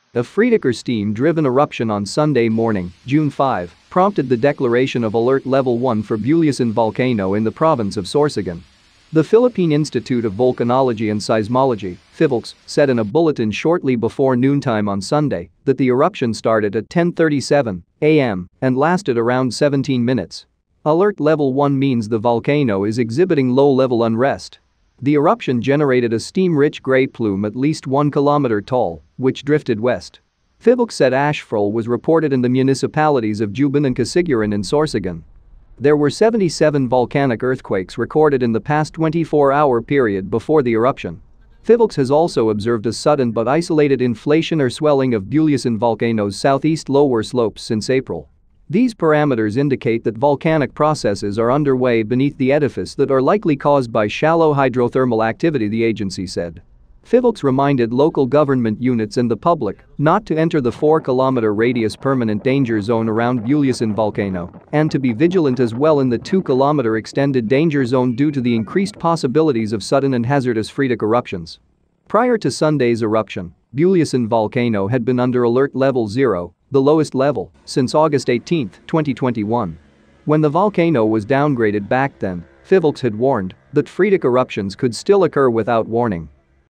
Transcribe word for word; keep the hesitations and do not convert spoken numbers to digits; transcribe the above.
A phreatic or steam-driven eruption on Sunday morning, June fifth, prompted the declaration of Alert Level one for Bulusan Volcano in the province of Sorsogon. The Philippine Institute of Volcanology and Seismology, Phivolcs, said in a bulletin shortly before noontime on Sunday that the eruption started at ten thirty-seven a m and lasted around seventeen minutes. Alert Level one means the volcano is exhibiting low-level unrest. The eruption generated a steam-rich gray plume at least one kilometer tall, which drifted west. Phivolcs said ashfall was reported in the municipalities of Juban and Casiguran in Sorsogon. There were seventy-seven volcanic earthquakes recorded in the past twenty-four hour period before the eruption. Phivolcs has also observed a sudden but isolated inflation or swelling of Bulusan Volcano's southeast lower slopes since April. These parameters indicate that volcanic processes are underway beneath the edifice that are likely caused by shallow hydrothermal activity, the agency said. Phivolcs reminded local government units and the public not to enter the four kilometer radius permanent danger zone around Bulusan Volcano and to be vigilant as well in the two kilometer extended danger zone due to the increased possibilities of sudden and hazardous phreatic eruptions. Prior to Sunday's eruption, Bulusan Volcano had been under alert level zero, the lowest level since August eighteenth, twenty twenty-one. When the volcano was downgraded back then, Phivolcs had warned that phreatic eruptions could still occur without warning.